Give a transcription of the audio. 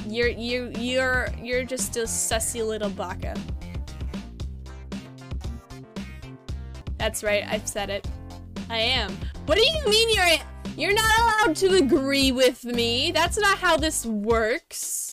You're just a sussy little baka. That's right, I've said it. I am. What do you mean you're not allowed to agree with me? That's not how this works.